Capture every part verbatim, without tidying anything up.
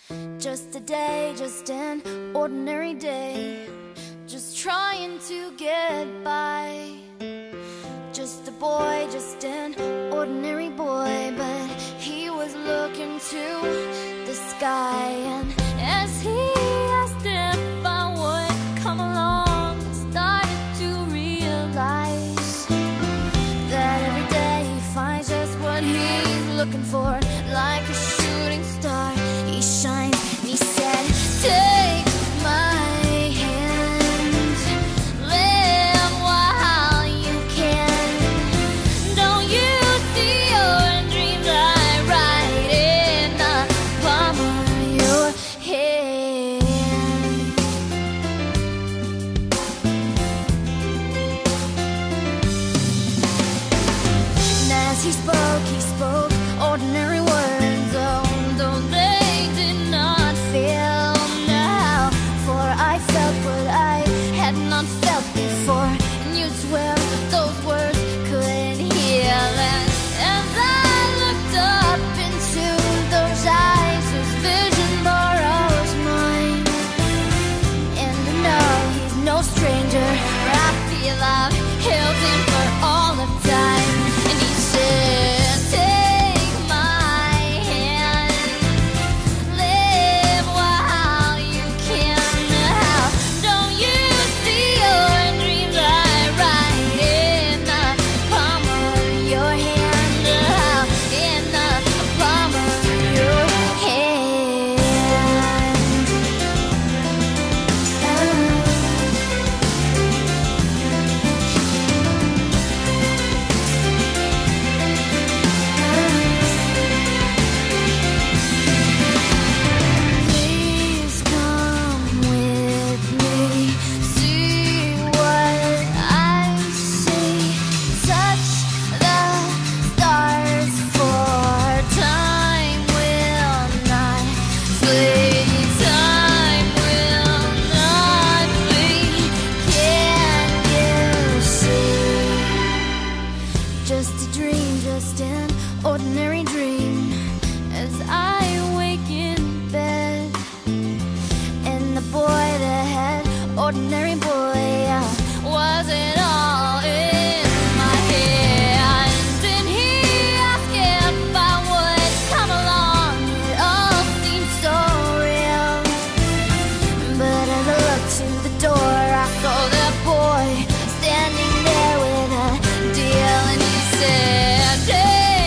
Just a day, just an ordinary day, just trying to get by. Just a boy, just an ordinary boy, but he was looking to the sky. And as he asked if I would come along, I started to realize that every day he finds just what he's looking for. Like a shooting star, he shines. He said, take my hand, live while you can. Don't you see your dreams are right in the palm of your hand? And as he spoke, he spoke ordinary words. And you'd swear those words couldn't heal. And as I looked up into those eyes, his vision borrows mine. And I know he's no stranger, for I feel I've held him for all of time. And he said, take my hand, live while you can. Now, don't you see your ordinary dream, as I wake in bed. And the boy that had ordinary boy, I wasn't all in my head. And he asked if I would come along, it all seemed so real. But as I looked to the door, I saw that boy standing there with a deal. And he said,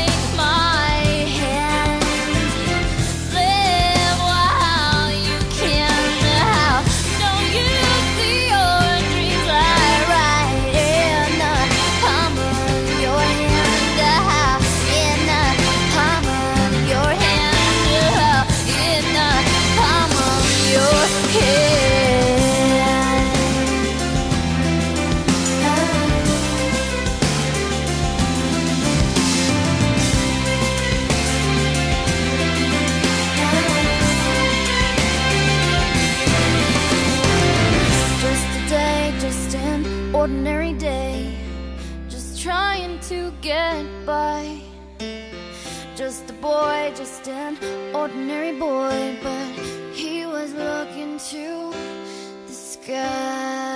ordinary day, just trying to get by. Just a boy, just an ordinary boy, but he was looking to the sky.